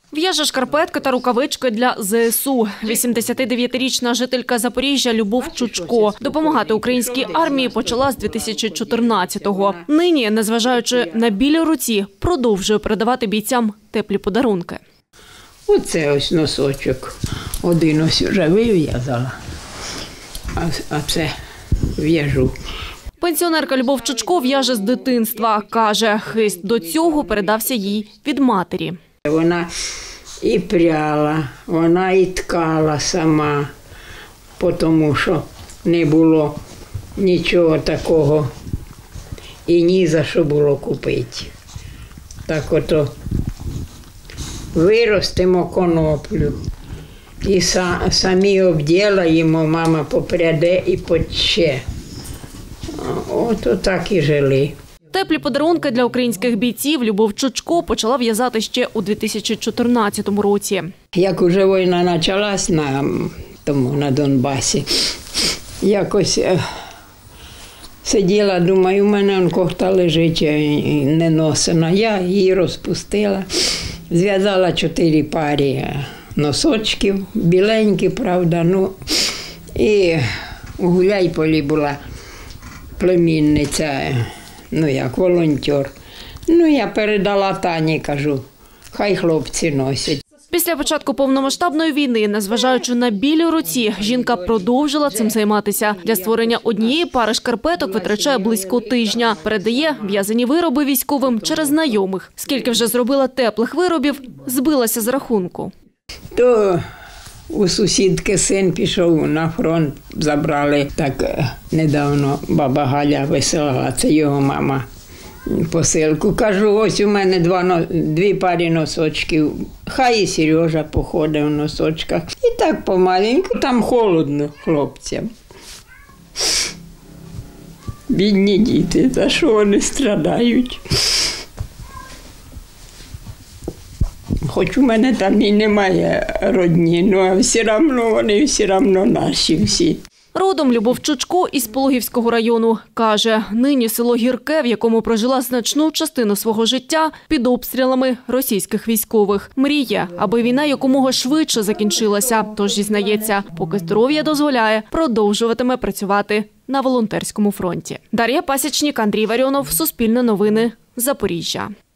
В'яже шкарпетки та рукавички для ЗСУ. 89-річна жителька Запоріжжя Любов Чучко допомагати українській армії почала з 2014-го. Нині, незважаючи на білі руці, продовжує передавати бійцям теплі подарунки. Оце ось носочок. Один ось вже вив'язала, а це в'яжу. Пенсіонерка Любов Чучко в'яже з дитинства. Каже, хист до цього передався їй від матері. Вона і пряла, вона і ткала сама, тому що не було нічого такого і ні за що було купити. Так ото виростимо коноплю і самі обділаємо, мама попряде і поче. Ото так і жили. Теплі подарунки для українських бійців Любов Чучко почала в'язати ще у 2014 році. Як уже війна почалась на Донбасі, якось сиділа, думаю, у мене кофта лежить не носена. Я її розпустила, зв'язала 4 пари носочків, біленькі, правда, і у Гуляйполі була племінниця, як волонтер. Я передала Тані, кажу, хай хлопці носять. Після початку повномасштабної війни, незважаючи на білі руці, жінка продовжила цим займатися. Для створення однієї пари шкарпеток витрачає близько тижня. Передає в'язані вироби військовим через знайомих. Скільки вже зробила теплих виробів, збилася з рахунку. То у сусідки син пішов на фронт, забрали так недавно, баба Галя висилала, це його мама, посилку. Кажу, ось у мене 2 пари носочків, хай і Сережа походить в носочках. І так помаленьку, там холодно хлопцям. Бідні діти, за що вони страдають? Хоч у мене там і немає родні, але все одно вони наші всі. Родом Любов Чучко із Пологівського району. Каже, нині село Гірке, в якому прожила значну частину свого життя, під обстрілами російських військових. Мріє, аби війна якомога швидше закінчилася. Тож, зізнається, поки здоров'я дозволяє, продовжуватиме працювати на волонтерському фронті. Дар'я Пасічник, Андрій Варіонов, Суспільне новини, Запоріжжя.